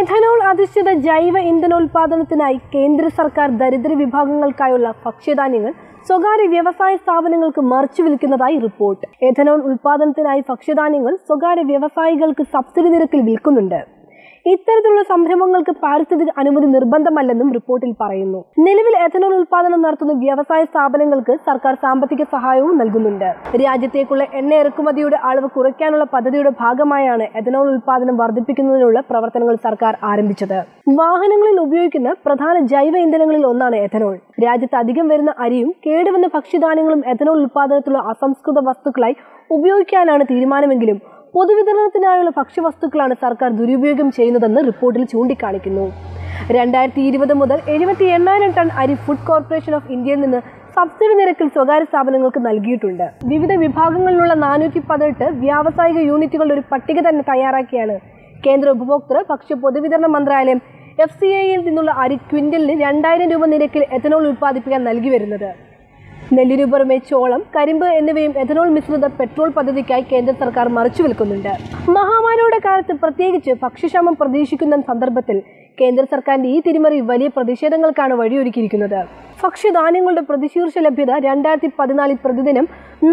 Ethanol അധിഷ്ഠിത ജൈവ ഇന്ധനോൽപാദനത്തിനായി കേന്ദ്ര സർക്കാർ ദരിദ്ര വിഭാഗങ്ങൾക്കായുള്ള ഭക്ഷ്യധാന്യങ്ങൾ സ്വകാര്യ വ്യവസായ സ്ഥാപനങ്ങൾക്ക് മറിച്ചു വിൽക്കുന്നതായി റിപ്പോർട്ട്. എഥനോൾ ഉൽപാദനത്തിനായി ഭക്ഷ്യധാന്യങ്ങൾ സ്വകാര്യ വ്യവസായികൾക്ക് സബ്സിഡി നിരക്കിൽ വിൽക്കുന്നുണ്ട്. ഇത്തരത്തിലുള്ള സംരംഭങ്ങൾക്ക് പാരിസ്ഥിതിക അനുമതി നിർബന്ധമല്ലെന്നും റിപ്പോർട്ടിൽ പറയുന്നു. നിലവിൽ എഥനോൾ ഉൽപാദനം നടത്തുന്ന വ്യവസായ സ്ഥാപനങ്ങൾക്ക് സർക്കാർ സാമ്പത്തിക സഹായവും നൽകുന്നുണ്ട്. രാജ്യത്തേക്കുള്ള എണ്ണ ഇറക്കുമതിയുടെ അളവ് കുറയ്ക്കാനുള്ള പദ്ധതിയുടെ ഭാഗമായാണ് എഥനോൾ ഉൽപാദനം വർദ്ധിപ്പിക്കുന്നതിനുള്ള പ്രവർത്തനങ്ങൾ സർക്കാർ ആരംഭിച്ചത്. വാഹനങ്ങളിൽ ഉപയോഗിക്കുന്ന പ്രധാന ജൈവ ഇന്ധനങ്ങളിൽ ഒന്നാണ് എഥനോൾ. രാജ്യത്ത് അധികം വരുന്ന അരിയും കേടുവന്ന ഭക്ഷ്യധാന്യങ്ങളും എഥനോൾ ഉൽപാദനത്തിലുള്ള അസംസ്കൃത വസ്തുക്കളായി ഉപയോഗിക്കാനാണ് തീരുമാനമെങ്കിലും പൊതുവിതരണത്തിനായുള്ള ഭക്ഷ്യവസ്തുക്കളാണ് സർക്കാർ ദുരുപയോഗം ചെയ്യുന്നതെന്ന് റിപ്പോർട്ടിൽ ചൂണ്ടിക്കാണിക്കുന്നു. 2020 മുതൽ 78,000 ടൺ അരി ഫുഡ് കോർപ്പറേഷൻ ഓഫ് ഇന്ത്യയിൽ നിന്ന് സബ്സിഡി നിരക്കിൽ സ്വകാര്യ സ്ഥാപനങ്ങൾക്ക് നൽകിയിട്ടുണ്ട്. വിവിധ വിഭാഗങ്ങളിലുള്ള 418 വ്യാവസായിക യൂണിറ്റുകളുടെ ഒരു പട്ടിക തന്നെ തയ്യാറാക്കിയാണ് കേന്ദ്ര ഉപഭോക്തൃ ഭക്ഷ്യ പൊതുവിതരണ മന്ത്രാലയം FCIയിൽ നിന്നുള്ള അരി ക്വിന്റലിന് 2,000 രൂപ നിരക്കിൽ എഥനോൾ ഉൽപ്പാദിപ്പിക്കാൻ നൽകി വരുന്നത്. നെല്ലിനു പുറമെ ചോളം, കരിമ്പ് എന്നിവയും എഥനോൾ മിശ്രിത പെട്രോൾ പദ്ധതിക്കായി കേന്ദ്ര സർക്കാർ മറിച്ചു വിൽക്കുന്നുണ്ട്. മഹാമാരിയുടെ കാലത്ത് പ്രത്യേകിച്ച് ഭക്ഷ്യക്ഷാമം പ്രതീക്ഷിക്കുന്ന സന്ദർഭത്തിൽ കേന്ദ്ര സർക്കാരിന്റെ ഈ തിരിമറി വലിയ പ്രതിഷേധങ്ങൾക്കാണ് വഴിയൊരുക്കിയിരിക്കുന്നത്. ഭക്ഷ്യധാന്യങ്ങളുടെ പ്രതിശീർഷ ലഭ്യത 2014 പ്രതിദിനം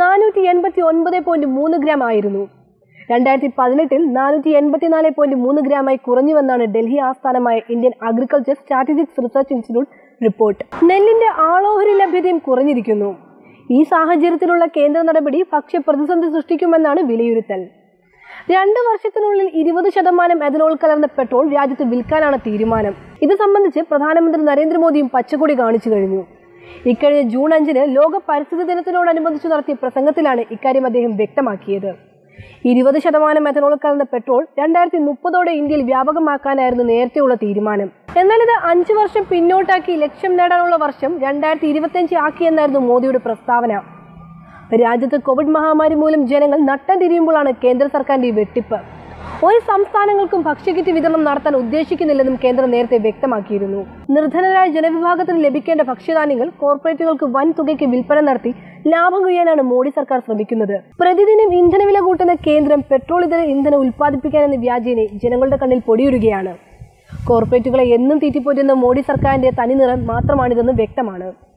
489.3 ഗ്രാം ആയിരുന്നു. 2018 484.3 ഗ്രാമായി കുറഞ്ഞുവെന്നാണ് ഡൽഹി ആസ്ഥാനമായ Indian agriculture strategic research institute report. നെല്ലിന്റെ ആളോഹരി ലഭ്യതയും കുറഞ്ഞിരിക്കുന്നു. ഈ സാഹചര്യത്തിലുള്ള കേന്ദ്ര നടപടി ഭക്ഷ്യ പ്രതിസന്ധി സൃഷ്ടിക്കുമെന്നാണ് വിലയിരുത്തൽ. 2 വർഷത്തിനുള്ളിൽ 20% എഥനോൾ കലർന്ന പെട്രോൾ രാജ്യത്ത് വിൽക്കാനാണ് തീരുമാനം. ഇത് സംബന്ധിച്ച് പ്രധാനമന്ത്രി നരേന്ദ്രമോദിയും പച്ചക്കൊടി കാണിച്ചു കഴിഞ്ഞു. ഇക്കഴിഞ്ഞ ജൂൺ 5 ലോക പരിസ്ഥിതി ദിനത്തിനോടനുബന്ധിച്ച് നടത്തിയ പ്രസംഗത്തിലാണ് ഇക്കാര്യം അദ്ദേഹം വ്യക്തമാക്കിയത്. 20% എഥനോൾ കലർന്ന പെട്രോൾ 2030 ഇന്ത്യയിൽ വ്യാപകമാക്കാനായിരുന്നു നേരത്തെയുള്ള തീരുമാനം. എന്നാൽ ഇത് 5 വർഷം പിന്നോട്ടാക്കി ലക്ഷ്യം നേടാനുള്ള വർഷം 2025 ആക്കിയെന്നായിരുന്നു മോദിയുടെ പ്രസ്താവന. രാജ്യത്ത് കോവിഡ് മഹാമാരി മൂലം ജനങ്ങൾ നട്ടം തിരിയുമ്പോഴാണ് കേന്ദ്ര സർക്കാരിന്റെ വെട്ടിപ്പ്. ഒരു സംസ്ഥാനങ്ങൾക്കും ഭക്ഷ്യക്കിറ്റ് വിതരണം നടത്താൻ ഉദ്ദേശിക്കുന്നില്ലെന്നും കേന്ദ്രം നേരത്തെ വ്യക്തമാക്കിയിരുന്നു. നിർധനരായ ജനവിഭാഗത്തിന് ലഭിക്കേണ്ട ഭക്ഷ്യധാന്യങ്ങൾ കോർപ്പറേറ്റുകൾക്ക് വൻ തുകയ്ക്ക് വിൽപ്പന നടത്തി ലാഭം കൊയ്യാനാണ് മോഡി സർക്കാർ ശ്രമിക്കുന്നത്. പ്രതിദിനം ഇന്ധനവില കൂട്ടുന്ന കേന്ദ്രം പെട്രോൾ ഇതര ഇന്ധനം ഉൽപ്പാദിപ്പിക്കാനെന്ന വ്യാജേന ജനങ്ങളുടെ കണ്ണിൽ പൊടിയിടുകയാണ്. കോർപ്പറേറ്റുകളെ എന്നും തീറ്റിപ്പോറ്റുന്ന മോഡി സർക്കാരിന്റെ തനിനിറം മാത്രമാണിതെന്ന് വ്യക്തമാണ്.